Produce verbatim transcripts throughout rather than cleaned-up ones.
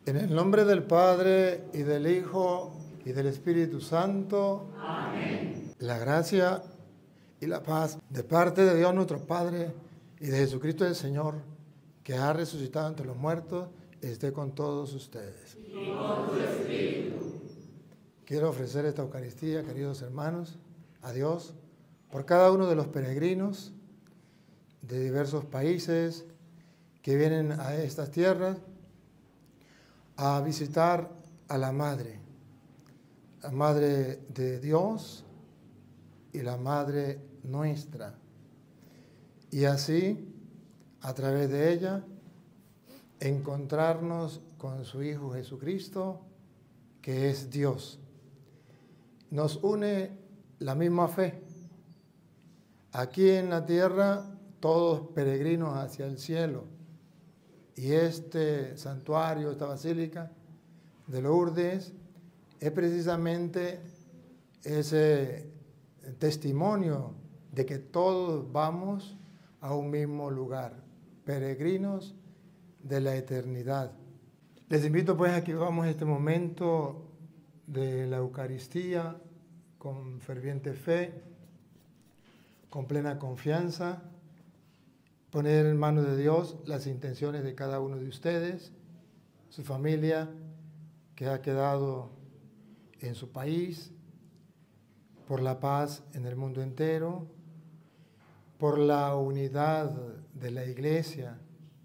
En el nombre del Padre, y del Hijo, y del Espíritu Santo. Amén. La gracia y la paz de parte de Dios nuestro Padre y de Jesucristo el Señor, que ha resucitado entre los muertos, esté con todos ustedes. Y con tu espíritu. Quiero ofrecer esta Eucaristía, queridos hermanos, a Dios, por cada uno de los peregrinos de diversos países que vienen a estas tierras a visitar a la Madre, la Madre de Dios y la Madre nuestra. Y así, a través de ella, encontrarnos con su Hijo Jesucristo, que es Dios. Nos une la misma fe. Aquí en la tierra, todos peregrinos hacia el cielo. Y este santuario, esta basílica de Lourdes, es precisamente ese testimonio de que todos vamos a un mismo lugar, peregrinos de la eternidad. Les invito pues a que vivamos este momento de la Eucaristía con ferviente fe, con plena confianza, poner en manos de Dios las intenciones de cada uno de ustedes, su familia que ha quedado en su país, por la paz en el mundo entero, por la unidad de la Iglesia.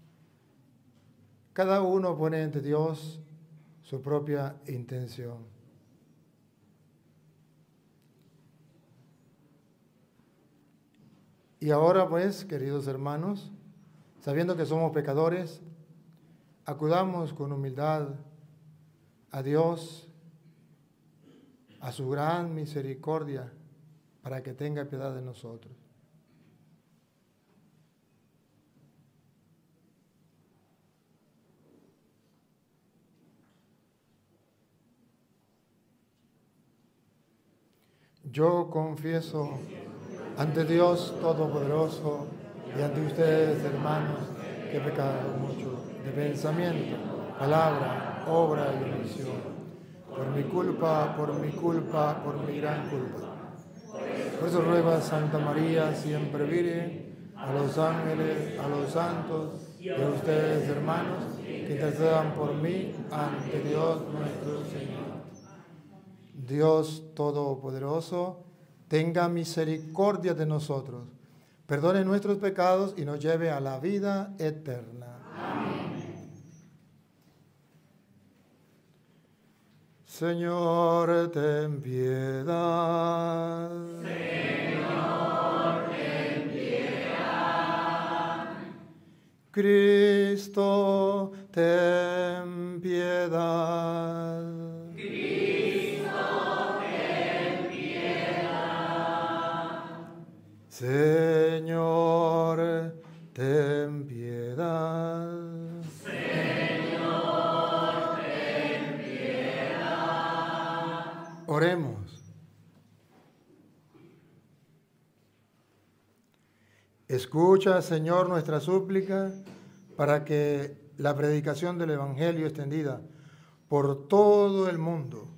Cada uno pone ante Dios su propia intención. Y ahora pues, queridos hermanos, sabiendo que somos pecadores, acudamos con humildad a Dios, a su gran misericordia, para que tenga piedad de nosotros. Yo confieso ante Dios Todopoderoso y ante ustedes, hermanos, que he pecado mucho de pensamiento, palabra, obra y omisión. Por mi culpa, por mi culpa, por mi gran culpa. Por eso ruego a Santa María, siempre Virgen, a los ángeles, a los santos y a ustedes, hermanos, que intercedan por mí ante Dios nuestro Señor. Dios Todopoderoso, tenga misericordia de nosotros, perdone nuestros pecados y nos lleve a la vida eterna. Amén. Señor, ten piedad. Señor, ten piedad. Cristo, ten piedad. Señor, ten piedad. Señor, ten piedad. Oremos. Escucha, Señor, nuestra súplica para que la predicación del Evangelio extendida por todo el mundo,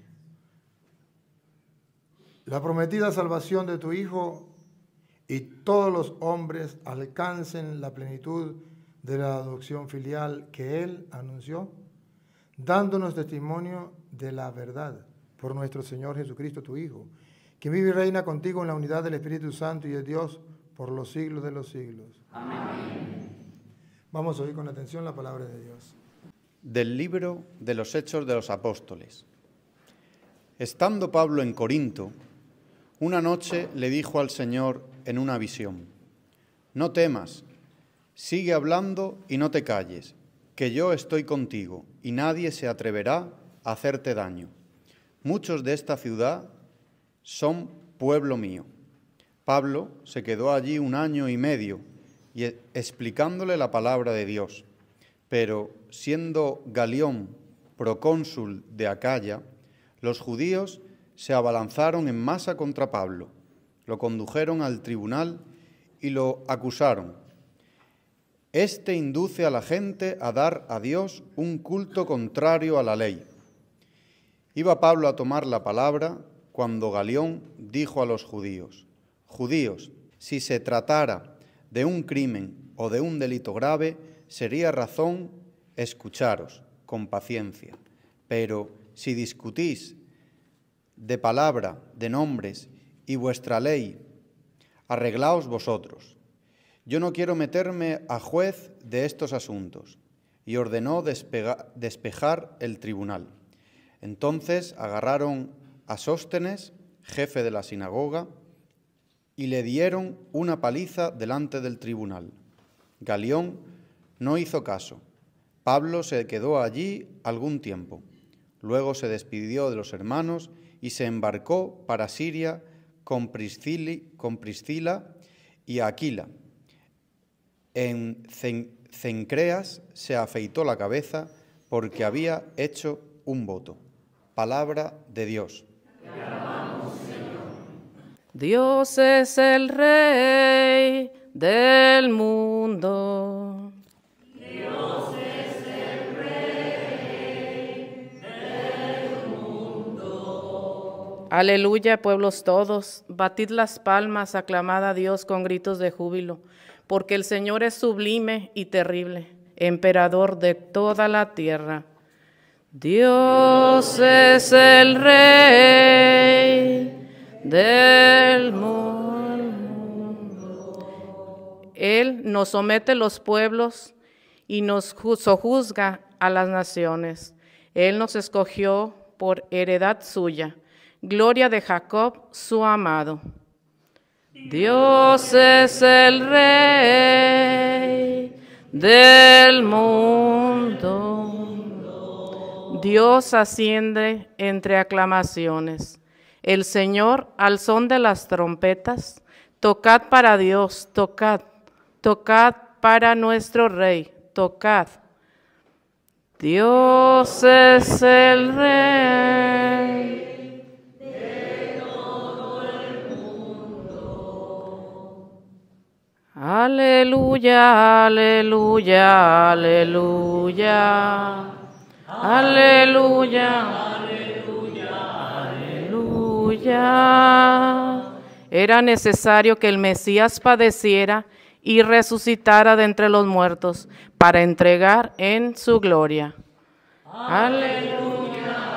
la prometida salvación de tu Hijo, y todos los hombres alcancen la plenitud de la adopción filial que Él anunció, dándonos testimonio de la verdad por nuestro Señor Jesucristo, tu Hijo, que vive y reina contigo en la unidad del Espíritu Santo y de Dios por los siglos de los siglos. Amén. Vamos a oír con atención la palabra de Dios. Del libro de los Hechos de los Apóstoles. Estando Pablo en Corinto, una noche le dijo al Señor en una visión: no temas, sigue hablando y no te calles, que yo estoy contigo y nadie se atreverá a hacerte daño. Muchos de esta ciudad son pueblo mío. Pablo se quedó allí un año y medio y explicándole la palabra de Dios. Pero siendo Galión procónsul de Acaya, los judíos se abalanzaron en masa contra Pablo, lo condujeron al tribunal y lo acusaron. Este induce a la gente a dar a Dios un culto contrario a la ley. Iba Pablo a tomar la palabra cuando Galión dijo a los judíos: Judíos, si se tratara de un crimen o de un delito grave, sería razón escucharos con paciencia. Pero si discutís de palabra, de nombres y vuestra ley, arreglaos vosotros. Yo no quiero meterme a juez de estos asuntos. Y ordenó despega, despejar el tribunal. Entonces agarraron a Sóstenes, jefe de la sinagoga, y le dieron una paliza delante del tribunal. Galión no hizo caso. Pablo se quedó allí algún tiempo. Luego se despidió de los hermanos y se embarcó para Siria con Priscili, con Priscila y Aquila. En Cencreas se afeitó la cabeza porque había hecho un voto. Palabra de Dios. Te amamos, Señor. Dios es el Rey del mundo. Dios es el Rey del mundo. Aleluya, pueblos todos, batid las palmas, aclamad a Dios con gritos de júbilo, porque el Señor es sublime y terrible, emperador de toda la tierra. Dios es el Rey del mundo. Él nos somete los pueblos y nos sojuzga a las naciones. Él nos escogió por heredad suya, gloria de Jacob, su amado. Dios es el Rey del mundo. Dios asciende entre aclamaciones. El Señor al son de las trompetas. Tocad para Dios, tocad, tocad para nuestro Rey, tocad. Dios es el Rey. Aleluya, aleluya, aleluya, aleluya, aleluya, aleluya. Era necesario que el Mesías padeciera y resucitara de entre los muertos para entregar en su gloria. Aleluya.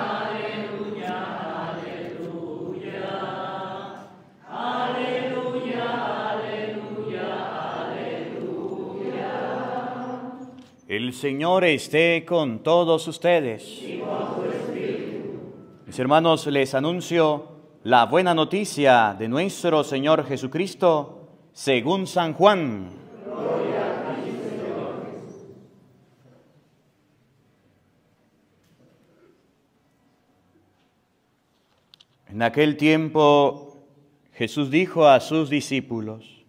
El Señor esté con todos ustedes. Y con tu espíritu. Mis hermanos, les anuncio la buena noticia de nuestro Señor Jesucristo según San Juan. Gloria a ti, Señor. En aquel tiempo Jesús dijo a sus discípulos: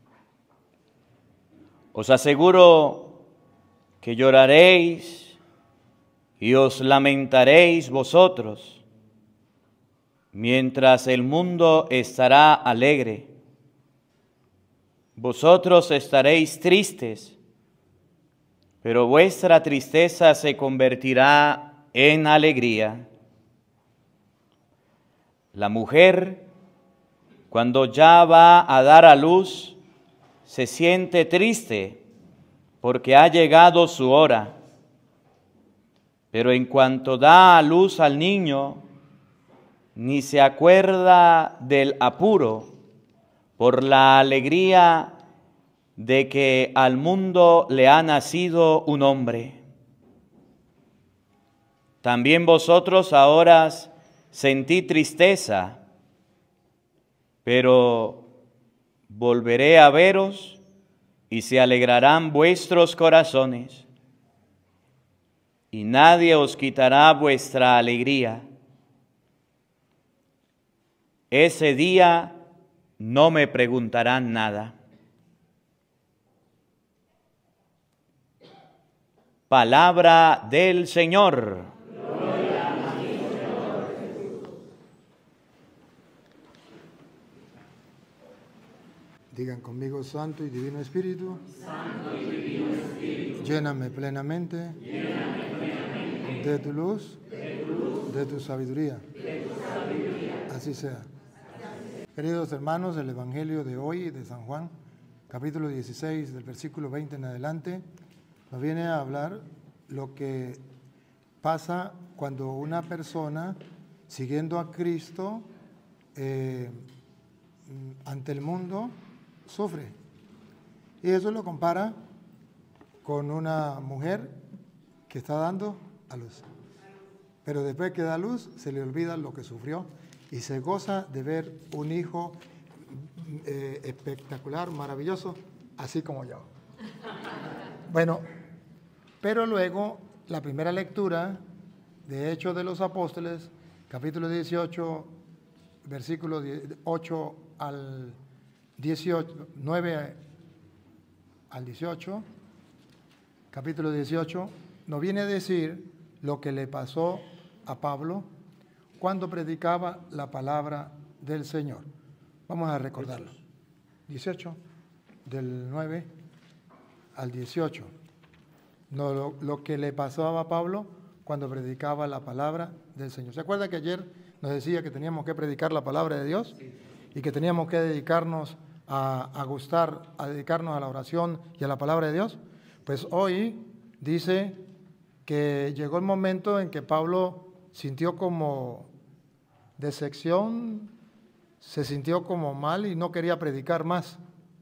Os aseguro que lloraréis y os lamentaréis vosotros, mientras el mundo estará alegre. Vosotros estaréis tristes, pero vuestra tristeza se convertirá en alegría. La mujer, cuando ya va a dar a luz, se siente triste porque ha llegado su hora. Pero en cuanto da a luz al niño, ni se acuerda del apuro por la alegría de que al mundo le ha nacido un hombre. También vosotros ahora sentí tristeza, pero volveré a veros y se alegrarán vuestros corazones, y nadie os quitará vuestra alegría. Ese día no me preguntarán nada. Palabra del Señor. Gloria a ti, Señor Jesús. Digan conmigo, Santo y Divino Espíritu, Santo y Divino Espíritu, lléname plenamente, lléname plenamente de tu luz, de tu luz, de tu sabiduría. de tu sabiduría. Así sea. Queridos hermanos, el Evangelio de hoy de San Juan, capítulo dieciséis, del versículo veinte en adelante, nos viene a hablar lo que pasa cuando una persona, siguiendo a Cristo, eh, ante el mundo, sufre. Y eso lo compara con una mujer que está dando a luz. Pero después que da luz, se le olvida lo que sufrió y se goza de ver un hijo eh, espectacular, maravilloso, así como yo. Bueno, pero luego la primera lectura de Hechos de los Apóstoles, capítulo dieciocho, versículos ocho al dieciocho, nueve al dieciocho, capítulo dieciocho, nos viene a decir lo que le pasó a Pablo cuando predicaba la palabra del Señor. Vamos a recordarlo. dieciocho, del nueve al dieciocho. No, lo, lo que le pasó a Pablo cuando predicaba la palabra del Señor. ¿Se acuerda que ayer nos decía que teníamos que predicar la palabra de Dios? Y que teníamos que dedicarnos a, a gustar, a dedicarnos a la oración y a la palabra de Dios. Pues hoy dice que llegó el momento en que Pablo sintió como decepción, se sintió como mal y no quería predicar más.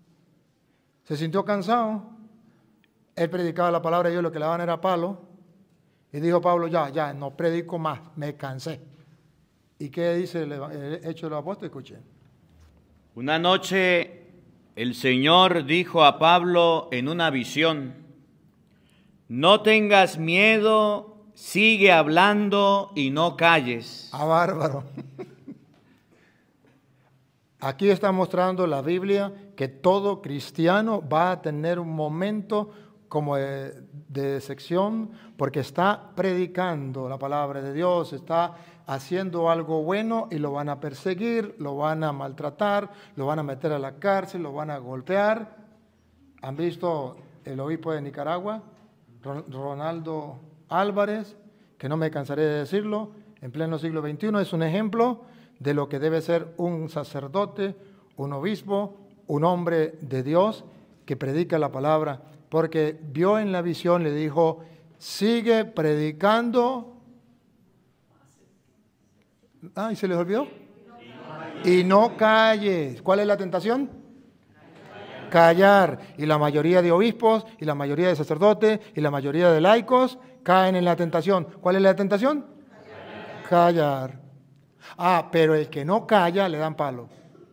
Se sintió cansado. Él predicaba la palabra de Dios, lo que le daban era palo. Y dijo Pablo, ya, ya, no predico más, me cansé. ¿Y qué dice el, el Hecho de los Apóstoles? Escuchen. Una noche el Señor dijo a Pablo en una visión: no tengas miedo, sigue hablando y no calles. ¡Ah, bárbaro! Aquí está mostrando la Biblia que todo cristiano va a tener un momento como de, de decepción porque está predicando la palabra de Dios, está haciendo algo bueno y lo van a perseguir, lo van a maltratar, lo van a meter a la cárcel, lo van a golpear. ¿Han visto el obispo de Nicaragua, Ronaldo Álvarez? Que no me cansaré de decirlo, en pleno siglo veintiuno es un ejemplo de lo que debe ser un sacerdote, un obispo, un hombre de Dios que predica la palabra, porque vio en la visión, le dijo, sigue predicando. Ah, ¿y se les olvidó? Y no calles. ¿Cuál es la tentación? Callar. Y la mayoría de obispos, y la mayoría de sacerdotes, y la mayoría de laicos caen en la tentación. ¿Cuál es la tentación? Callar. Callar. Ah, pero el que no calla le dan palo.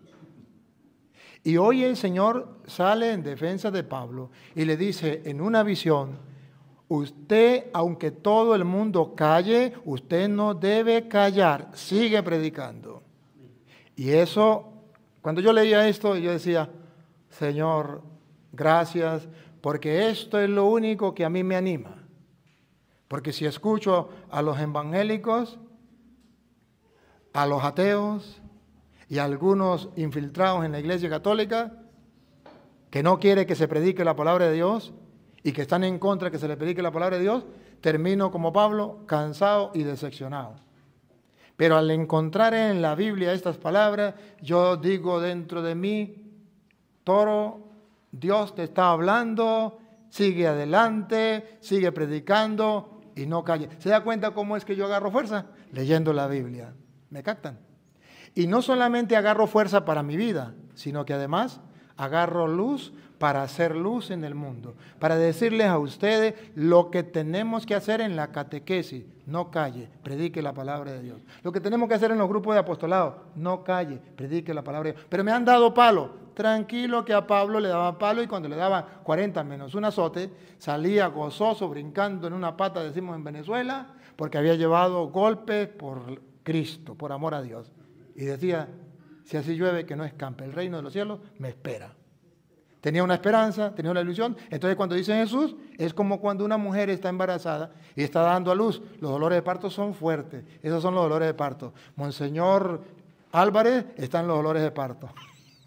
Y hoy el Señor sale en defensa de Pablo y le dice en una visión, usted, aunque todo el mundo calle, usted no debe callar, sigue predicando. Y eso, cuando yo leía esto, yo decía, Señor, gracias, porque esto es lo único que a mí me anima. Porque si escucho a los evangélicos, a los ateos y a algunos infiltrados en la Iglesia Católica, que no quiere que se predique la palabra de Dios y que están en contra de que se le predique la palabra de Dios, termino como Pablo, cansado y decepcionado. Pero al encontrar en la Biblia estas palabras, yo digo dentro de mí, Toro, Dios te está hablando, sigue adelante, sigue predicando y no calle. ¿Se da cuenta cómo es que yo agarro fuerza? Leyendo la Biblia. ¿Me captan? Y no solamente agarro fuerza para mi vida, sino que además agarro luz para hacer luz en el mundo, para decirles a ustedes lo que tenemos que hacer en la catequesis, no calle, predique la palabra de Dios. Lo que tenemos que hacer en los grupos de apostolado, no calle, predique la palabra de Dios. Pero me han dado palo, tranquilo que a Pablo le daban palo y cuando le daban cuarenta menos un azote, salía gozoso, brincando en una pata, decimos en Venezuela, porque había llevado golpes por Cristo, por amor a Dios. Y decía, si así llueve, que no escampe, el reino de los cielos me espera. Tenía una esperanza, tenía una ilusión. Entonces cuando dice Jesús, es como cuando una mujer está embarazada y está dando a luz. Los dolores de parto son fuertes. Esos son los dolores de parto. Monseñor Álvarez están los dolores de parto.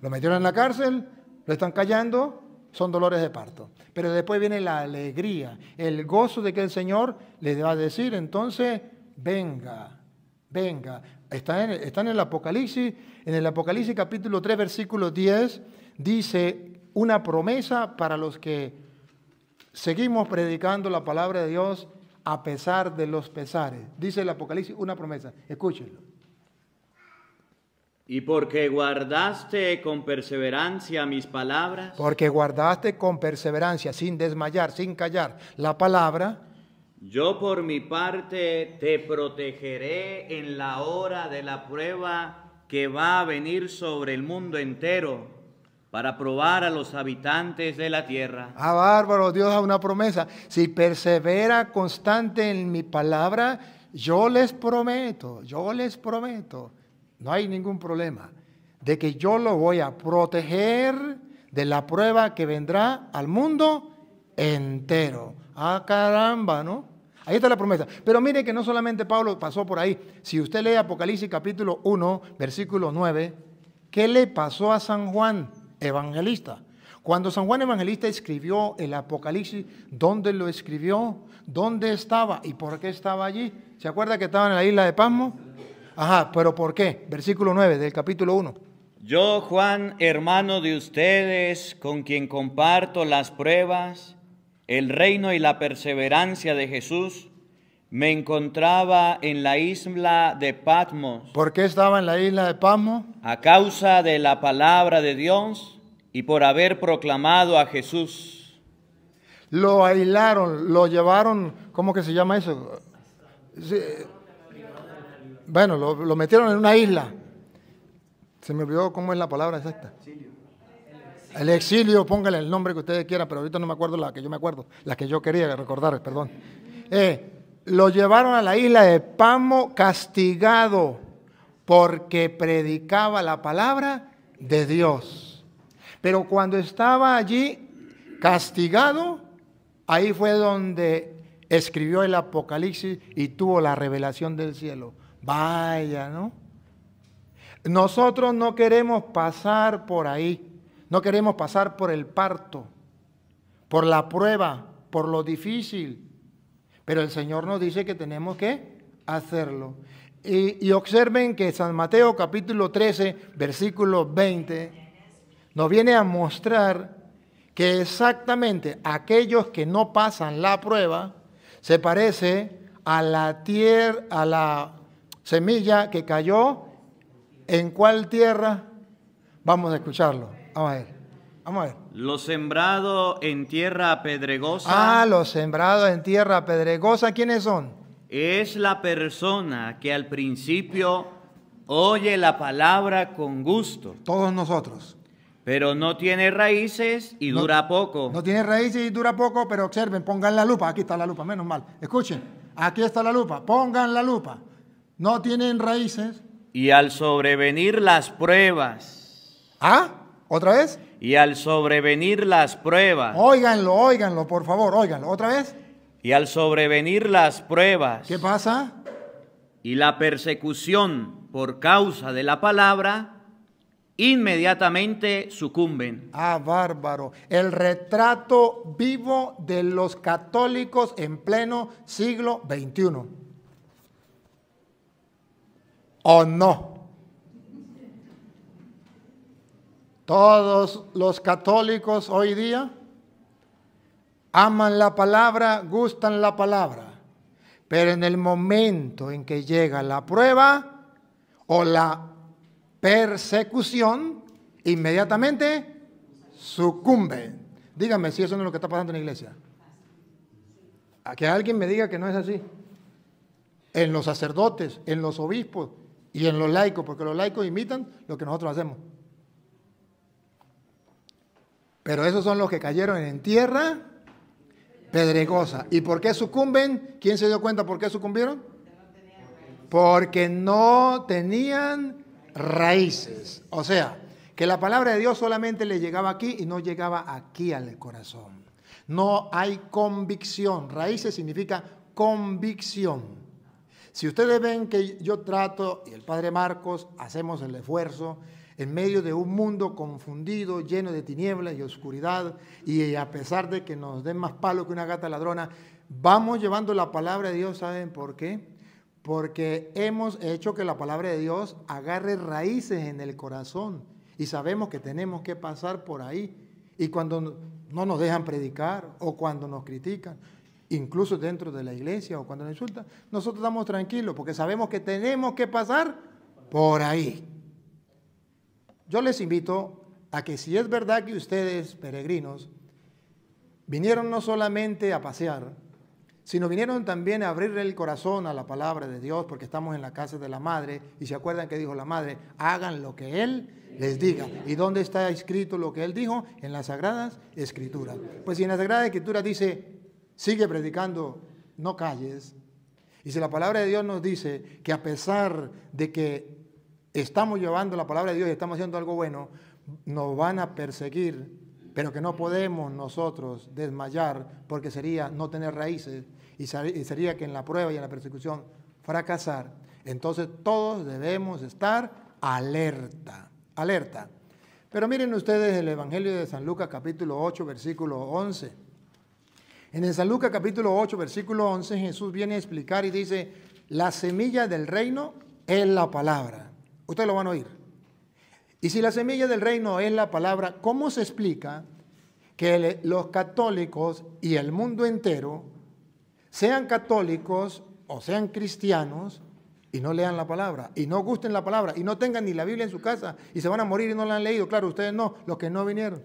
Lo metieron en la cárcel, lo están callando, son dolores de parto. Pero después viene la alegría, el gozo de que el Señor les va a decir, entonces, venga, venga. Está en, está en el Apocalipsis, en el Apocalipsis capítulo tres, versículo diez, dice una promesa para los que seguimos predicando la palabra de Dios a pesar de los pesares. Dice el Apocalipsis una promesa, escúchenlo. Y porque guardaste con perseverancia mis palabras. Porque guardaste con perseverancia, sin desmayar, sin callar, la palabra. Yo por mi parte te protegeré en la hora de la prueba que va a venir sobre el mundo entero para probar a los habitantes de la tierra. Ah, bárbaro, Dios da una promesa. Si persevera constante en mi palabra, yo les prometo, yo les prometo. No hay ningún problema de que yo lo voy a proteger de la prueba que vendrá al mundo entero. Ah, caramba, ¿no? Ahí está la promesa. Pero mire que no solamente Pablo pasó por ahí. Si usted lee Apocalipsis capítulo uno, versículo nueve, ¿qué le pasó a San Juan Evangelista? Cuando San Juan Evangelista escribió el Apocalipsis, ¿dónde lo escribió? ¿Dónde estaba? ¿Y por qué estaba allí? ¿Se acuerda que estaba en la isla de Pasmo? Ajá, pero ¿por qué? Versículo nueve del capítulo uno. Yo, Juan, hermano de ustedes, con quien comparto las pruebas, el reino y la perseverancia de Jesús, me encontraba en la isla de Patmos. ¿Por qué estaba en la isla de Pasmo? A causa de la palabra de Dios y por haber proclamado a Jesús. Lo aislaron, lo llevaron, ¿cómo que se llama eso? Sí. Bueno, lo, lo metieron en una isla. Se me olvidó cómo es la palabra exacta. El exilio, póngale el nombre que ustedes quieran, pero ahorita no me acuerdo la que yo me acuerdo, la que yo quería recordar, perdón. Eh, lo llevaron a la isla de Pasmo castigado porque predicaba la palabra de Dios. Pero cuando estaba allí castigado, ahí fue donde escribió el Apocalipsis y tuvo la revelación del cielo. Vaya, ¿no? Nosotros no queremos pasar por ahí, no queremos pasar por el parto, por la prueba, por lo difícil, pero el Señor nos dice que tenemos que hacerlo. Y, y observen que San Mateo capítulo trece, versículo veinte, nos viene a mostrar que exactamente aquellos que no pasan la prueba se parece a la tierra, a la semilla que cayó, ¿en cuál tierra? Vamos a escucharlo, vamos a ver, vamos a ver. Lo sembrado en tierra pedregosa. Ah, los sembrados en tierra pedregosa, ¿quiénes son? Es la persona que al principio oye la palabra con gusto. Todos nosotros. Pero no tiene raíces y no, dura poco. No tiene raíces y dura poco, pero observen, pongan la lupa, aquí está la lupa, menos mal. Escuchen, aquí está la lupa, pongan la lupa. No tienen raíces. Y al sobrevenir las pruebas. ¿Ah? ¿Otra vez? Y al sobrevenir las pruebas. Óiganlo, óiganlo, por favor, óiganlo. ¿Otra vez? Y al sobrevenir las pruebas. ¿Qué pasa? Y la persecución por causa de la palabra, inmediatamente sucumben. Ah, bárbaro. El retrato vivo de los católicos en pleno siglo veintiuno. ¿O no? Todos los católicos hoy día aman la palabra, gustan la palabra, pero en el momento en que llega la prueba o la persecución, inmediatamente sucumben. Dígame si eso no es lo que está pasando en la iglesia. A que alguien me diga que no es así. En los sacerdotes, en los obispos y en los laicos, porque los laicos imitan lo que nosotros hacemos. Pero esos son los que cayeron en tierra pedregosa. ¿Y por qué sucumben? ¿Quién se dio cuenta por qué sucumbieron? Porque no tenían raíces. O sea, que la palabra de Dios solamente le llegaba aquí y no llegaba aquí al corazón. No hay convicción. Raíces significa convicción. Si ustedes ven que yo trato, y el Padre Marcos, hacemos el esfuerzo en medio de un mundo confundido, lleno de tinieblas y oscuridad, y a pesar de que nos den más palo que una gata ladrona, vamos llevando la palabra de Dios. ¿Saben por qué? Porque hemos hecho que la palabra de Dios agarre raíces en el corazón y sabemos que tenemos que pasar por ahí. Y cuando no nos dejan predicar o cuando nos critican, incluso dentro de la iglesia o cuando nos insultan, nosotros estamos tranquilos porque sabemos que tenemos que pasar por ahí. Yo les invito a que si es verdad que ustedes, peregrinos, vinieron no solamente a pasear, sino vinieron también a abrirle el corazón a la palabra de Dios, porque estamos en la casa de la madre, y se acuerdan que dijo la madre, hagan lo que Él les diga. ¿Y dónde está escrito lo que Él dijo? En las Sagradas Escrituras. Pues si en las Sagradas Escrituras dice, sigue predicando, no calles, y si la palabra de Dios nos dice que a pesar de que estamos llevando la palabra de Dios y estamos haciendo algo bueno, nos van a perseguir, pero que no podemos nosotros desmayar, porque sería no tener raíces y sería que en la prueba y en la persecución fracasar. Entonces todos debemos estar alerta, alerta. Pero miren ustedes el Evangelio de San Lucas capítulo ocho, versículo once. En el San Lucas capítulo ocho, versículo once, Jesús viene a explicar y dice, la semilla del reino es la palabra. Ustedes lo van a oír. Y si la semilla del reino es la palabra, ¿cómo se explica que los católicos y el mundo entero sean católicos o sean cristianos y no lean la palabra, y no gusten la palabra, y no tengan ni la Biblia en su casa, y se van a morir y no la han leído? Claro, ustedes no, los que no vinieron.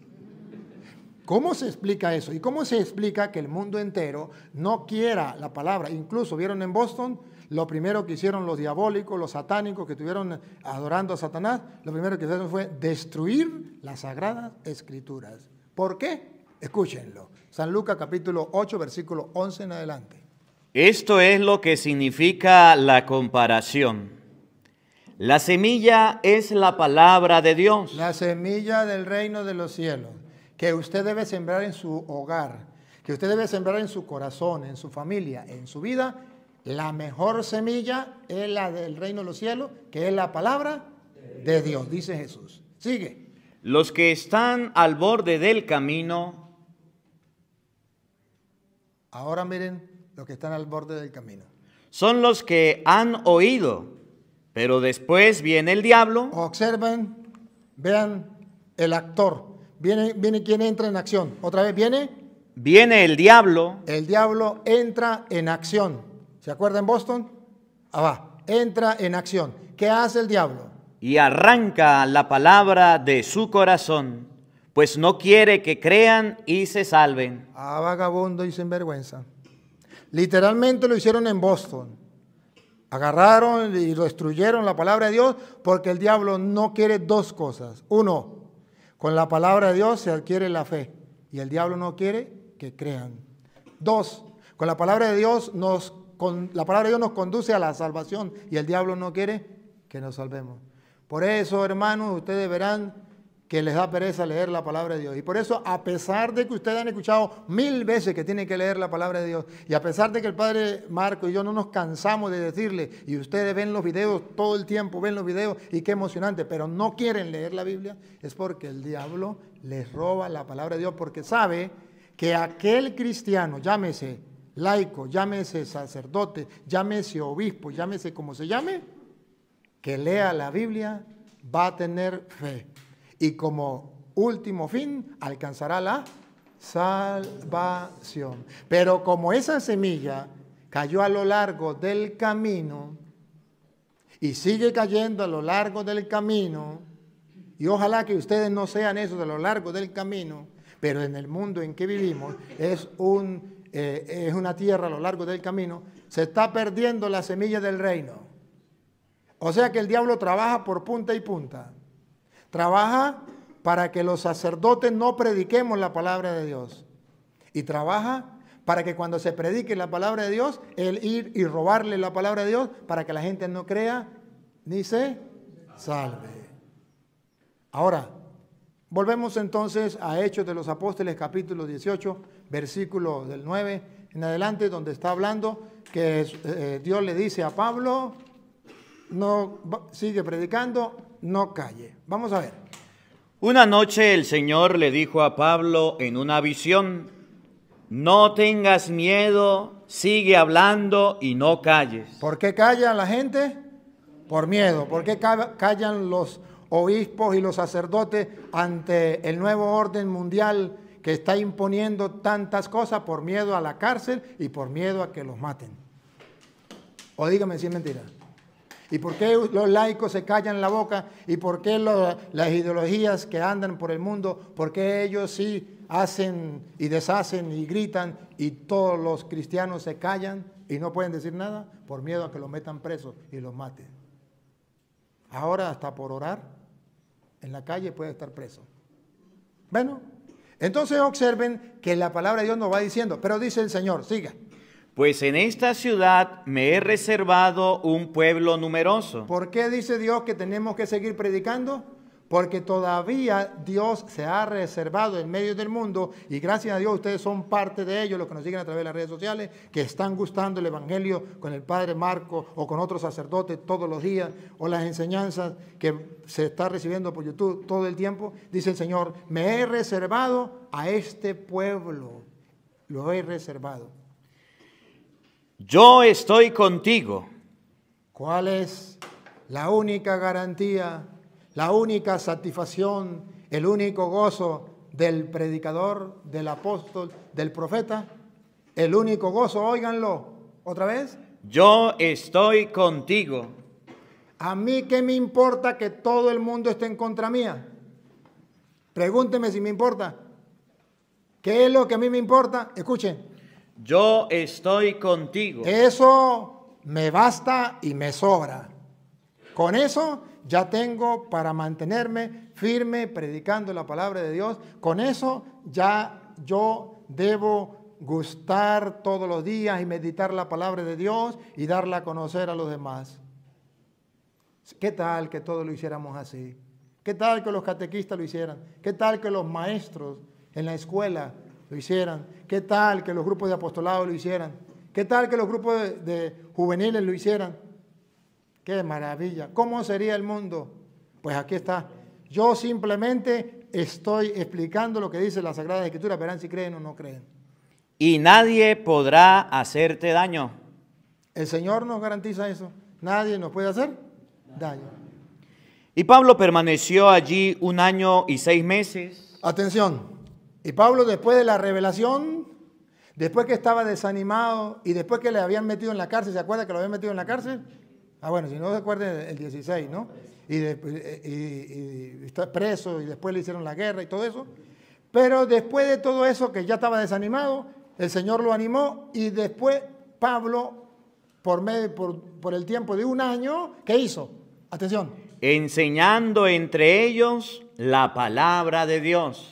¿Cómo se explica eso? ¿Y cómo se explica que el mundo entero no quiera la palabra? Incluso, ¿vieron en Boston? Lo primero que hicieron los diabólicos, los satánicos que estuvieron adorando a Satanás, lo primero que hicieron fue destruir las Sagradas Escrituras. ¿Por qué? Escúchenlo. San Lucas capítulo ocho, versículo once en adelante. Esto es lo que significa la comparación. La semilla es la palabra de Dios. La semilla del reino de los cielos, que usted debe sembrar en su hogar, que usted debe sembrar en su corazón, en su familia, en su vida. La mejor semilla es la del reino de los cielos, que es la palabra de Dios, dice Jesús. Sigue. Los que están al borde del camino. Ahora miren los que están al borde del camino. Son los que han oído, pero después viene el diablo. Observen, vean el actor. Viene, viene quien entra en acción. Otra vez viene. Viene el diablo. El diablo entra en acción. ¿Se acuerdan en Boston? Ah, va. Entra en acción. ¿Qué hace el diablo? Y arranca la palabra de su corazón, pues no quiere que crean y se salven. Ah, vagabundo y sinvergüenza. Literalmente lo hicieron en Boston. Agarraron y destruyeron la palabra de Dios porque el diablo no quiere dos cosas. Uno, con la palabra de Dios se adquiere la fe y el diablo no quiere que crean. Dos, con la palabra de Dios nos Con la palabra de Dios nos conduce a la salvación y el diablo no quiere que nos salvemos. Por eso, hermanos, ustedes verán que les da pereza leer la palabra de Dios. Y por eso, a pesar de que ustedes han escuchado mil veces que tienen que leer la palabra de Dios, y a pesar de que el padre Marco y yo no nos cansamos de decirle, y ustedes ven los videos todo el tiempo, ven los videos, y qué emocionante, pero no quieren leer la Biblia, es porque el diablo les roba la palabra de Dios, porque sabe que aquel cristiano, llámese laico, llámese sacerdote, llámese obispo, llámese como se llame, que lea la Biblia, va a tener fe. Y como último fin, alcanzará la salvación. Pero como esa semilla cayó a lo largo del camino, y sigue cayendo a lo largo del camino, y ojalá que ustedes no sean esos a lo largo del camino, pero en el mundo en que vivimos es un... Eh, es una tierra a lo largo del camino, se está perdiendo la semilla del reino. O sea que el diablo trabaja por punta y punta. Trabaja para que los sacerdotes no prediquemos la palabra de Dios. Y trabaja para que cuando se predique la palabra de Dios, él ir y robarle la palabra de Dios para que la gente no crea ni se salve. Ahora, volvemos entonces a Hechos de los Apóstoles capítulo dieciocho, versículo del nueve en adelante, donde está hablando que eh, Dios le dice a Pablo, no sigue predicando, no calle. Vamos a ver. Una noche el Señor le dijo a Pablo en una visión: no tengas miedo, sigue hablando y no calles. ¿Por qué calla la gente? Por miedo. ¿Por qué callan los obispos y los sacerdotes ante el nuevo orden mundial que está imponiendo tantas cosas? Por miedo a la cárcel y por miedo a que los maten. O dígame si es mentira. ¿Y por qué los laicos se callan la boca? ¿Y por qué lo, las ideologías que andan por el mundo, por qué ellos sí hacen y deshacen y gritan y todos los cristianos se callan y no pueden decir nada? Por miedo a que los metan presos y los maten. Ahora hasta por orar en la calle puede estar preso. Bueno, entonces observen que la palabra de Dios nos va diciendo, pero dice el Señor, siga. Pues en esta ciudad me he reservado un pueblo numeroso. ¿Por qué dice Dios que tenemos que seguir predicando? Porque todavía Dios se ha reservado en medio del mundo y gracias a Dios ustedes son parte de ellos, los que nos siguen a través de las redes sociales, que están gustando el Evangelio con el Padre Marco o con otros sacerdotes todos los días, o las enseñanzas que se está recibiendo por YouTube todo el tiempo. Dice el Señor, me he reservado a este pueblo, lo he reservado. Yo estoy contigo. ¿Cuál es la única garantía, la única satisfacción, el único gozo del predicador, del apóstol, del profeta? El único gozo, óiganlo, otra vez. Yo estoy contigo. ¿A mí qué me importa que todo el mundo esté en contra mía? Pregúnteme si me importa. ¿Qué es lo que a mí me importa? Escuchen. Yo estoy contigo. Eso me basta y me sobra. Con eso ya tengo para mantenerme firme predicando la palabra de Dios. Con eso ya yo debo gustar todos los días y meditar la palabra de Dios y darla a conocer a los demás. ¿Qué tal que todos lo hiciéramos así? ¿Qué tal que los catequistas lo hicieran? ¿Qué tal que los maestros en la escuela lo hicieran? ¿Qué tal que los grupos de apostolado lo hicieran? ¿Qué tal que los grupos de, de juveniles lo hicieran? ¡Qué maravilla! ¿Cómo sería el mundo? Pues aquí está. Yo simplemente estoy explicando lo que dice la Sagrada Escritura. Verán si creen o no creen. Y nadie podrá hacerte daño. El Señor nos garantiza eso. Nadie nos puede hacer daño. Y Pablo permaneció allí un año y seis meses. Atención. Y Pablo, después de la revelación, después que estaba desanimado y después que le habían metido en la cárcel, ¿se acuerda que lo habían metido en la cárcel? Ah, bueno, si no se acuerdan, el dieciséis, ¿no? Y, de, y, y, y está preso y después le hicieron la guerra y todo eso. Pero después de todo eso, que ya estaba desanimado, el Señor lo animó y después Pablo, por, medio, por, por el tiempo de un año, ¿qué hizo? Atención. Enseñando entre ellos la palabra de Dios.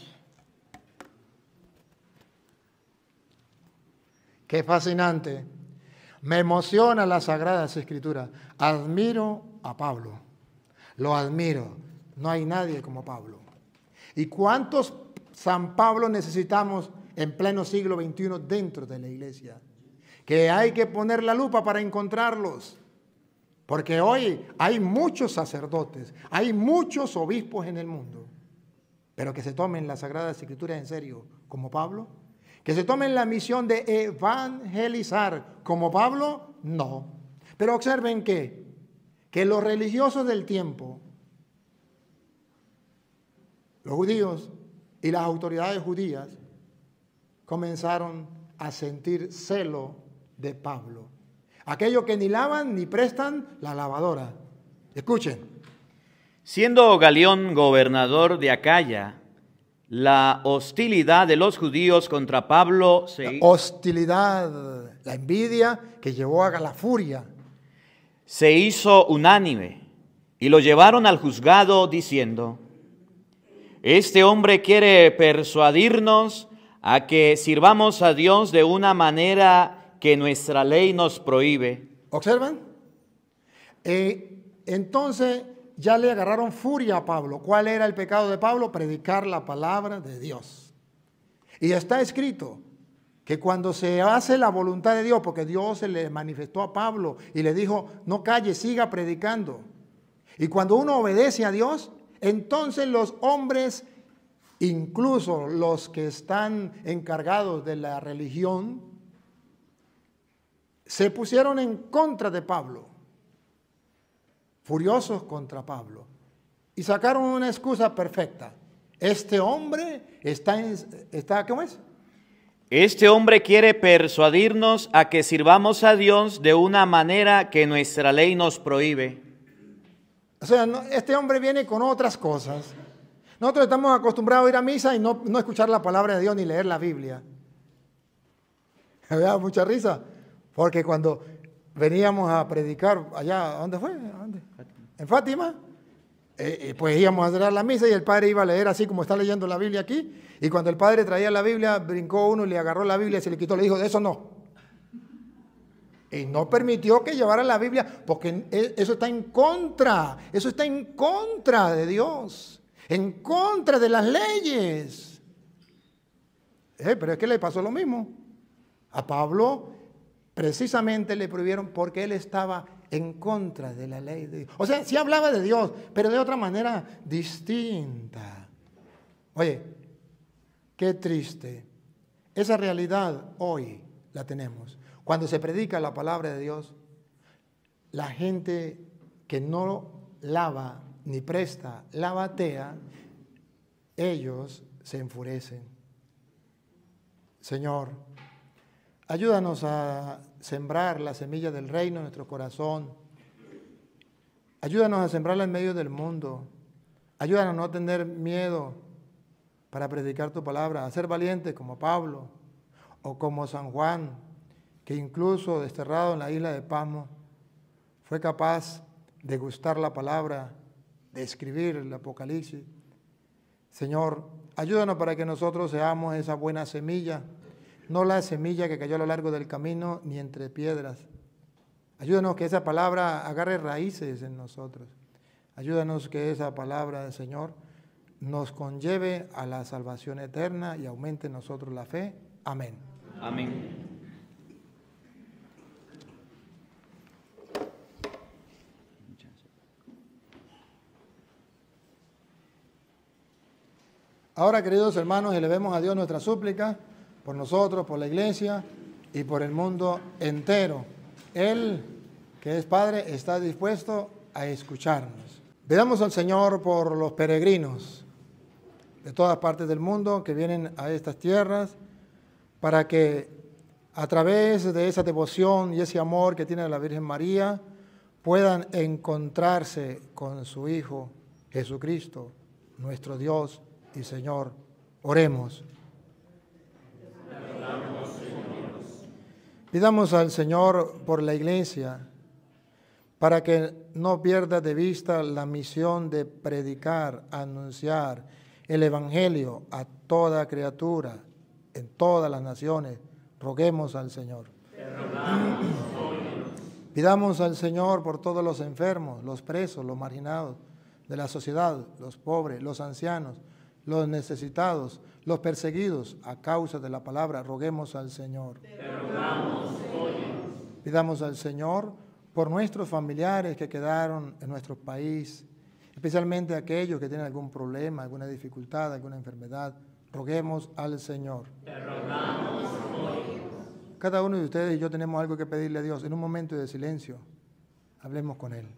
Qué fascinante. Me emociona las Sagradas Escrituras. Admiro a Pablo. Lo admiro. No hay nadie como Pablo. ¿Y cuántos San Pablo necesitamos en pleno siglo veintiuno dentro de la iglesia? Que hay que poner la lupa para encontrarlos. Porque hoy hay muchos sacerdotes, hay muchos obispos en el mundo. Pero que se tomen las Sagradas Escrituras en serio, como Pablo. Que se tomen la misión de evangelizar, como Pablo, no. Pero observen que, que los religiosos del tiempo, los judíos y las autoridades judías, comenzaron a sentir celo de Pablo. Aquellos que ni lavan ni prestan la lavadora. Escuchen. Siendo Galión gobernador de Acaya, la hostilidad de los judíos contra Pablo se, la hostilidad, la envidia que llevó a la furia, se hizo unánime y lo llevaron al juzgado diciendo: este hombre quiere persuadirnos a que sirvamos a Dios de una manera que nuestra ley nos prohíbe. ¿Observan? Eh, entonces ya le agarraron furia a Pablo. ¿Cuál era el pecado de Pablo? Predicar la palabra de Dios. Y está escrito que cuando se hace la voluntad de Dios, porque Dios se le manifestó a Pablo y le dijo, no calle, siga predicando. Y cuando uno obedece a Dios, entonces los hombres, incluso los que están encargados de la religión, se pusieron en contra de Pablo, furiosos contra Pablo, y sacaron una excusa perfecta. Este hombre está, en, está ¿cómo es? Este hombre quiere persuadirnos a que sirvamos a Dios de una manera que nuestra ley nos prohíbe. O sea, no, este hombre viene con otras cosas. Nosotros estamos acostumbrados a ir a misa y no, no escuchar la palabra de Dios ni leer la Biblia. Me da mucha risa, porque cuando veníamos a predicar allá, ¿dónde fue? ¿Dónde? En Fátima, eh, pues íbamos a hacer la misa y el padre iba a leer así como está leyendo la Biblia aquí, y cuando el padre traía la Biblia, brincó uno y le agarró la Biblia y se le quitó, le dijo, de eso no. Y no permitió que llevara la Biblia, porque eso está en contra, eso está en contra de Dios, en contra de las leyes. Eh, pero es que le pasó lo mismo. A Pablo precisamente le prohibieron porque él estaba en contra de la ley de Dios. O sea, sí hablaba de Dios, pero de otra manera distinta. Oye, qué triste. Esa realidad hoy la tenemos. Cuando se predica la palabra de Dios, la gente que no lava ni presta la batea, ellos se enfurecen. Señor, ayúdanos a sembrar la semilla del reino en nuestro corazón. Ayúdanos a sembrarla en medio del mundo. Ayúdanos a no tener miedo para predicar tu palabra, a ser valientes como Pablo o como San Juan, que incluso desterrado en la isla de Patmos, fue capaz de gustar la palabra, de escribir el Apocalipsis. Señor, ayúdanos para que nosotros seamos esa buena semilla, no la semilla que cayó a lo largo del camino ni entre piedras. Ayúdanos que esa palabra agarre raíces en nosotros. Ayúdanos que esa palabra, Señor, nos conlleve a la salvación eterna y aumente en nosotros la fe. Amén. Amén. Ahora, queridos hermanos, elevemos a Dios nuestra súplica por nosotros, por la iglesia y por el mundo entero. Él, que es Padre, está dispuesto a escucharnos. Pidamos al Señor por los peregrinos de todas partes del mundo que vienen a estas tierras, para que a través de esa devoción y ese amor que tiene la Virgen María, puedan encontrarse con su Hijo Jesucristo, nuestro Dios y Señor. Oremos. Pidamos al Señor por la iglesia, para que no pierda de vista la misión de predicar, anunciar el Evangelio a toda criatura, en todas las naciones. Roguemos al Señor. Pidamos al Señor por todos los enfermos, los presos, los marginados de la sociedad, los pobres, los ancianos, los necesitados, los perseguidos a causa de la palabra. Roguemos al Señor. Pidamos al Señor por nuestros familiares que quedaron en nuestro país, especialmente aquellos que tienen algún problema, alguna dificultad, alguna enfermedad. Roguemos al Señor. Te rogamos hoy. Cada uno de ustedes y yo tenemos algo que pedirle a Dios. En un momento de silencio, hablemos con Él.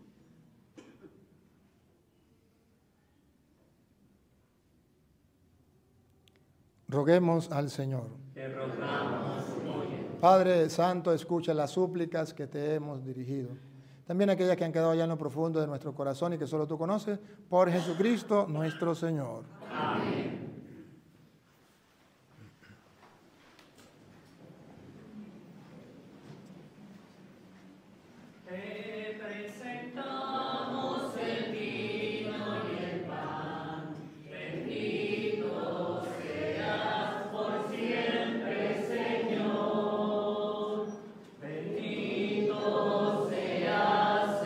Roguemos al Señor. Te rogamos hoy. Padre Santo, escucha las súplicas que te hemos dirigido. También aquellas que han quedado allá en lo profundo de nuestro corazón y que solo tú conoces, por Jesucristo nuestro Señor. Amén.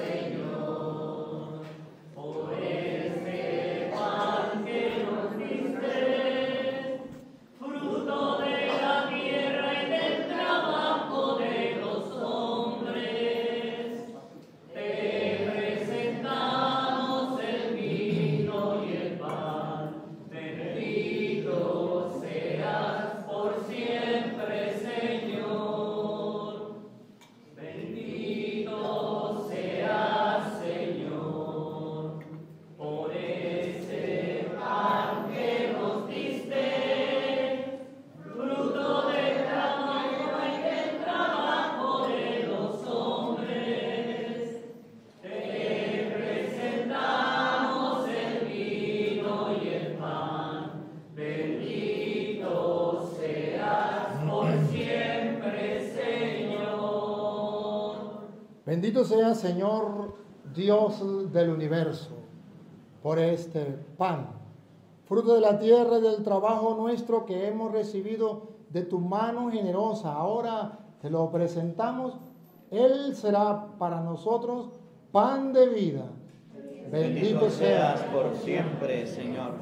Por este pan que nos diste. Bendito sea, Señor, Dios del universo, por este pan, fruto de la tierra y del trabajo nuestro que hemos recibido de tu mano generosa. Ahora te lo presentamos. Él será para nosotros pan de vida. Bendito seas por siempre, Señor.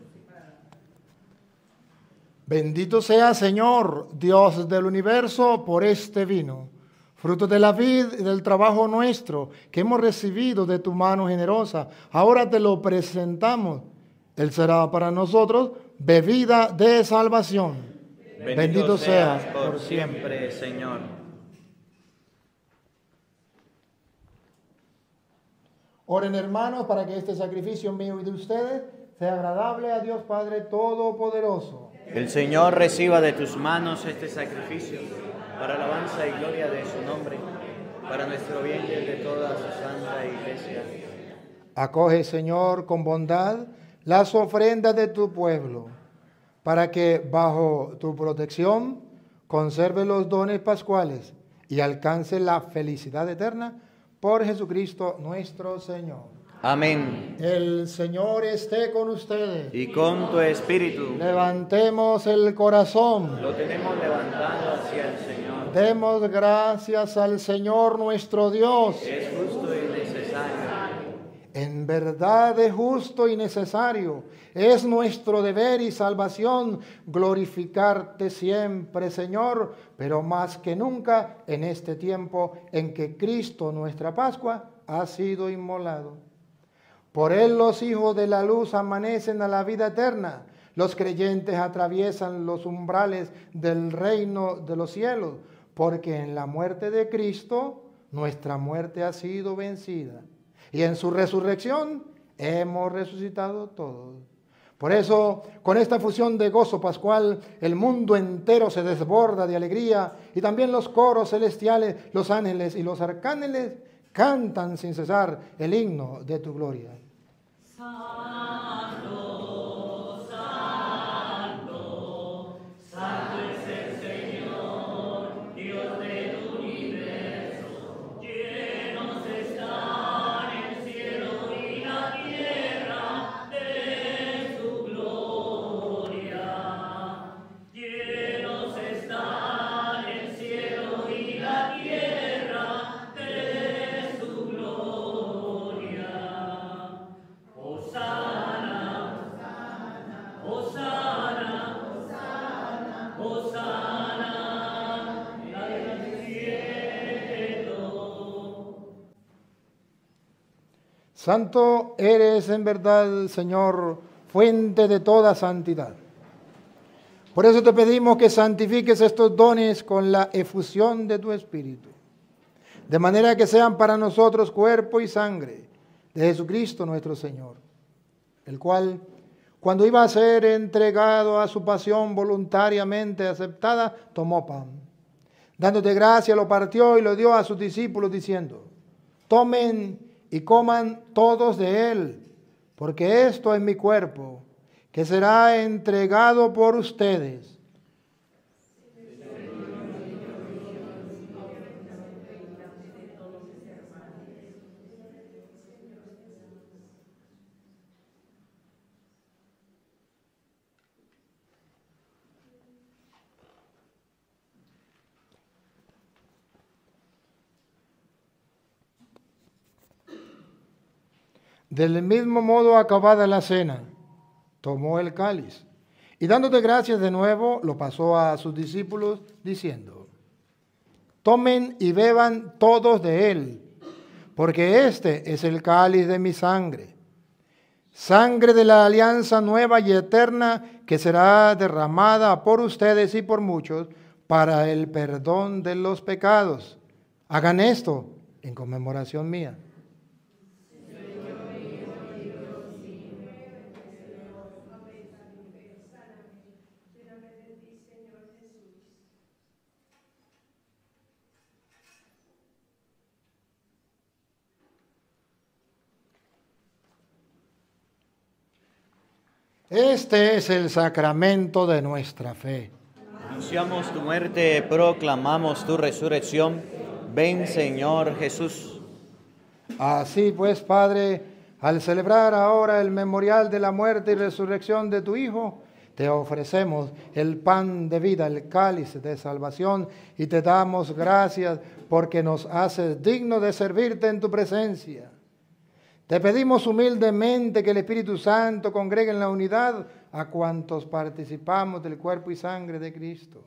Bendito sea, Señor, Dios del universo, por este vino, fruto de la vid y del trabajo nuestro que hemos recibido de tu mano generosa. Ahora te lo presentamos. Él será para nosotros bebida de salvación. Bendito, Bendito seas seas por siempre, Señor. Oren, hermanos, para que este sacrificio mío y de ustedes sea agradable a Dios Padre Todopoderoso. El Señor reciba de tus manos este sacrificio para alabanza y gloria de su nombre, para nuestro bien y el de toda su santa iglesia. Acoge, Señor, con bondad las ofrendas de tu pueblo, para que bajo tu protección conserve los dones pascuales y alcance la felicidad eterna por Jesucristo nuestro Señor. Amén. El Señor esté con ustedes. Y con tu espíritu. Levantemos el corazón. Lo tenemos levantado hacia el Señor. Demos gracias al Señor nuestro Dios. Es justo y necesario. En verdad es justo y necesario. Es nuestro deber y salvación glorificarte siempre, Señor, pero más que nunca en este tiempo en que Cristo, nuestra Pascua, ha sido inmolado. Por él los hijos de la luz amanecen a la vida eterna. Los creyentes atraviesan los umbrales del reino de los cielos, porque en la muerte de Cristo nuestra muerte ha sido vencida. Y en su resurrección hemos resucitado todos. Por eso, con esta fusión de gozo pascual, el mundo entero se desborda de alegría y también los coros celestiales, los ángeles y los arcángeles cantan sin cesar el himno de tu gloria. Santo, santo, santo es el Señor, Dios del universo. Llenos están el cielo y la tierra de su gloria. Llenos están el cielo y la tierra de su gloria. Hosana, Hosana, Hosana, Hosana, en el cielo. Santo eres en verdad, Señor, fuente de toda santidad. Por eso te pedimos que santifiques estos dones con la efusión de tu Espíritu, de manera que sean para nosotros cuerpo y sangre de Jesucristo nuestro Señor, el cual, cuando iba a ser entregado a su pasión voluntariamente aceptada, tomó pan. Dándote gracia, lo partió y lo dio a sus discípulos, diciendo: tomen y coman todos de él, porque esto es mi cuerpo, que será entregado por ustedes. Del mismo modo, acabada la cena, tomó el cáliz y dándote gracias de nuevo, lo pasó a sus discípulos diciendo: tomen y beban todos de él, porque este es el cáliz de mi sangre, sangre de la alianza nueva y eterna que será derramada por ustedes y por muchos para el perdón de los pecados. Hagan esto en conmemoración mía. Este es el sacramento de nuestra fe. Anunciamos tu muerte, proclamamos tu resurrección. Ven, Señor Jesús. Así pues, Padre, al celebrar ahora el memorial de la muerte y resurrección de tu Hijo, te ofrecemos el pan de vida, el cáliz de salvación, y te damos gracias porque nos haces dignos de servirte en tu presencia. Te pedimos humildemente que el Espíritu Santo congregue en la unidad a cuantos participamos del cuerpo y sangre de Cristo.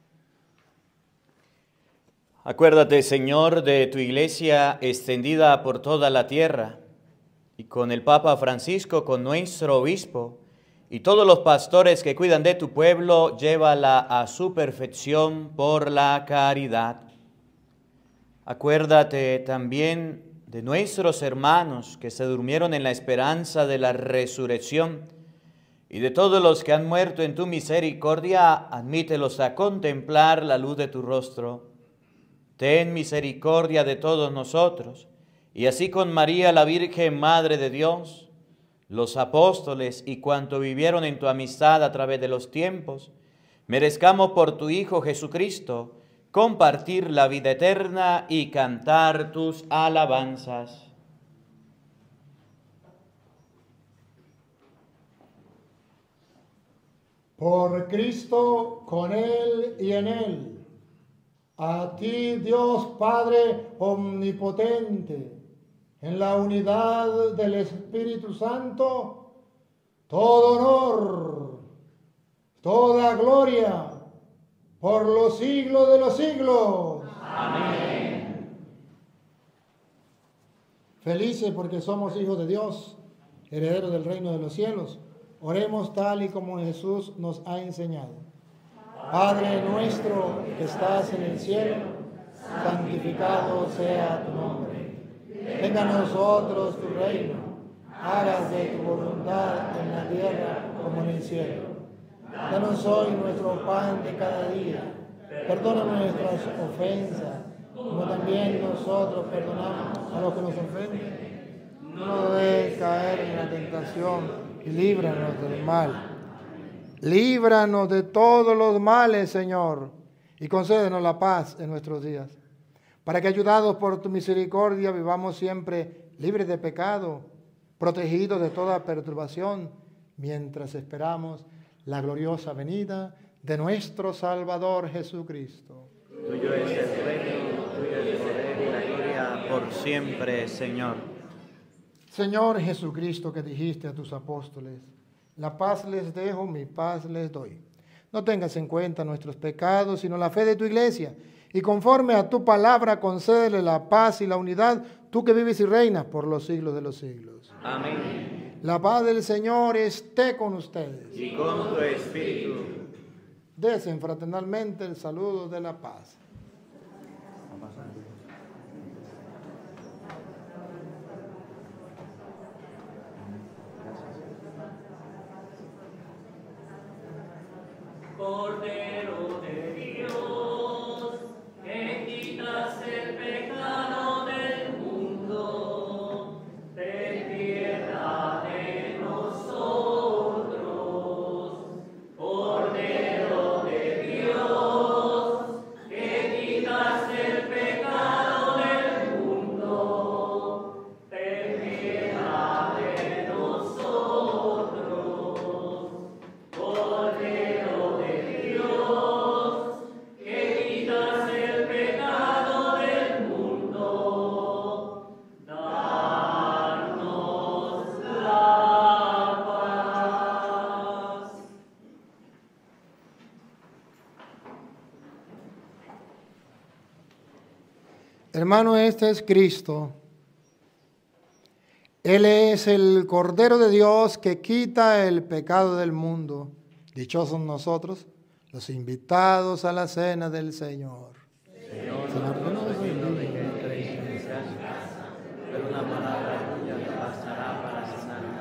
Acuérdate, Señor, de tu iglesia extendida por toda la tierra, y con el Papa Francisco, con nuestro obispo, y todos los pastores que cuidan de tu pueblo, llévala a su perfección por la caridad. Acuérdate también de nuestros hermanos que se durmieron en la esperanza de la resurrección, y de todos los que han muerto en tu misericordia, admítelos a contemplar la luz de tu rostro. Ten misericordia de todos nosotros, y así con María, la Virgen Madre de Dios, los apóstoles y cuanto vivieron en tu amistad a través de los tiempos, merezcamos por tu Hijo Jesucristo compartir la vida eterna y cantar tus alabanzas. Por Cristo, con Él y en Él. A ti, Dios Padre omnipotente, en la unidad del Espíritu Santo, todo honor, toda gloria, por los siglos de los siglos. Amén. Felices porque somos hijos de Dios, herederos del reino de los cielos. Oremos tal y como Jesús nos ha enseñado. Padre nuestro que estás en el cielo, santificado sea tu nombre. Venga a nosotros tu reino, hágase tu voluntad en la tierra como en el cielo. Danos hoy nuestro pan de cada día. Perdona nuestras ofensas, como también nosotros perdonamos a los que nos ofenden. No nos dejes caer en la tentación y líbranos del mal. Líbranos de todos los males, Señor, y concédenos la paz en nuestros días, para que, ayudados por tu misericordia, vivamos siempre libres de pecado, protegidos de toda perturbación, mientras esperamos la gloriosa venida de nuestro Salvador Jesucristo. Tuyo es el reino, tuyo es el poder y la gloria por siempre, Señor. Señor Jesucristo, que dijiste a tus apóstoles: la paz les dejo, mi paz les doy. No tengas en cuenta nuestros pecados, sino la fe de tu iglesia. Y conforme a tu palabra, concédele la paz y la unidad, tú que vives y reinas por los siglos de los siglos. Amén. La paz del Señor esté con ustedes. Y con tu espíritu. Desen fraternalmente el saludo de la paz. Cordero de Dios, que quitas el pecado del mundo, ten piedad de nosotros. Cordero de Dios, que quitas el pecado del mundo, ten piedad de nosotros. Cordero Hermano, este es Cristo. Él es el Cordero de Dios que quita el pecado del mundo. Dichosos nosotros, los invitados a la cena del Señor. Señor, Señor, yo no soy digno de que entréis en mi casa, pero una palabra tuya me bastará para sanarme.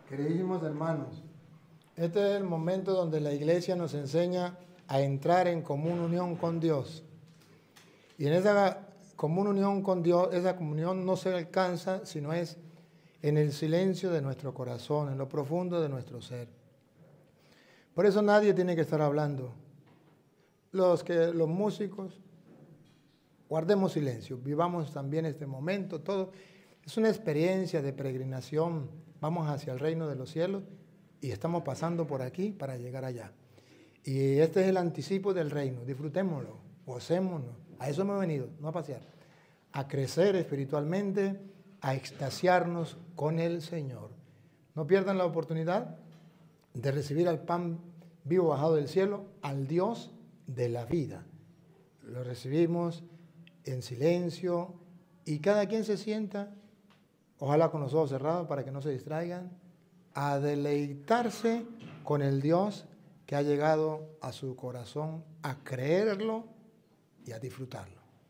Queridísimos hermanos, este es el momento donde la iglesia nos enseña a entrar en común unión con Dios. Y en esa común unión con Dios, esa comunión no se alcanza sino es en el silencio de nuestro corazón, en lo profundo de nuestro ser. Por eso nadie tiene que estar hablando. Los, que, los músicos, guardemos silencio, vivamos también este momento, todo. Es una experiencia de peregrinación, vamos hacia el reino de los cielos y estamos pasando por aquí para llegar allá. Y este es el anticipo del reino, disfrutémoslo, gocémonos. A eso hemos venido, no a pasear, a crecer espiritualmente, a extasiarnos con el Señor. No pierdan la oportunidad de recibir al pan vivo bajado del cielo, al Dios de la vida. Lo recibimos en silencio y cada quien se sienta, ojalá con los ojos cerrados para que no se distraigan, a deleitarse con el Dios que ha llegado a su corazón, a creerlo y a disfrutarlo.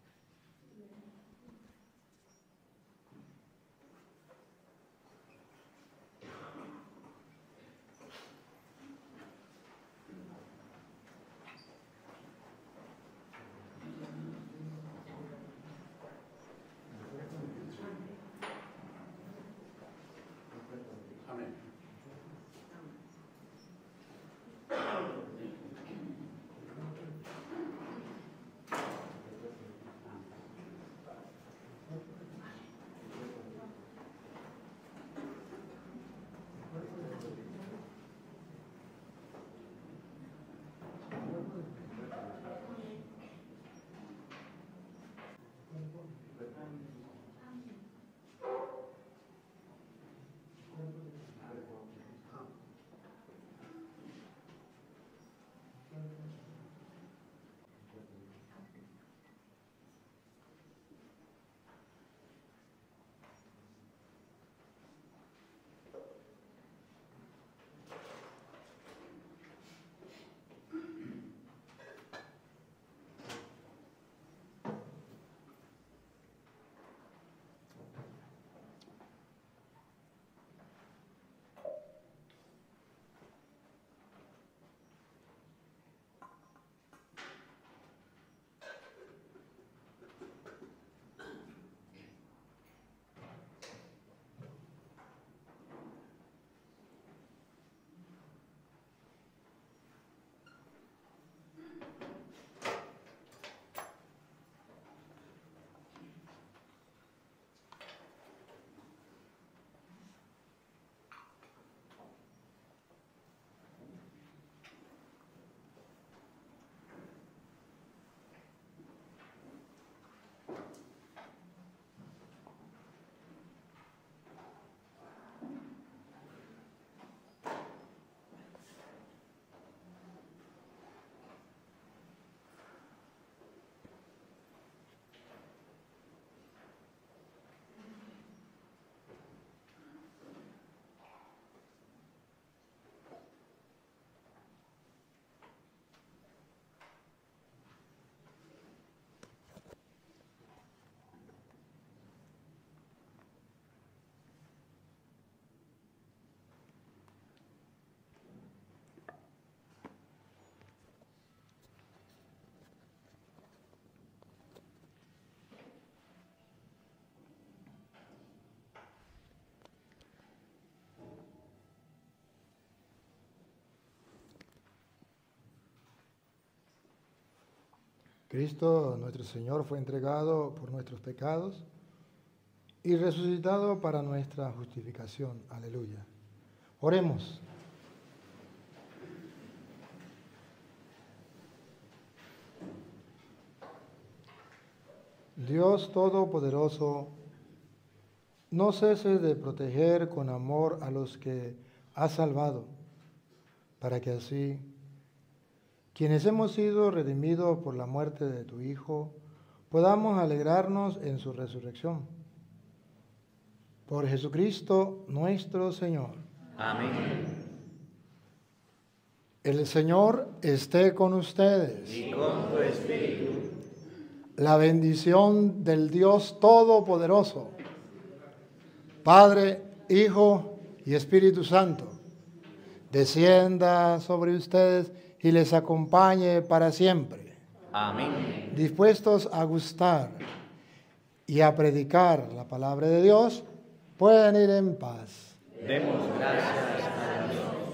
Cristo, nuestro Señor, fue entregado por nuestros pecados y resucitado para nuestra justificación. Aleluya. Oremos. Dios Todopoderoso, no ceses de proteger con amor a los que has salvado, para que así, quienes hemos sido redimidos por la muerte de tu Hijo, podamos alegrarnos en su resurrección. Por Jesucristo nuestro Señor. Amén. El Señor esté con ustedes. Y con tu espíritu. La bendición del Dios Todopoderoso, Padre, Hijo y Espíritu Santo descienda sobre ustedes y les acompañe para siempre. Amén. Dispuestos a gustar y a predicar la palabra de Dios, pueden ir en paz. Demos gracias a Dios.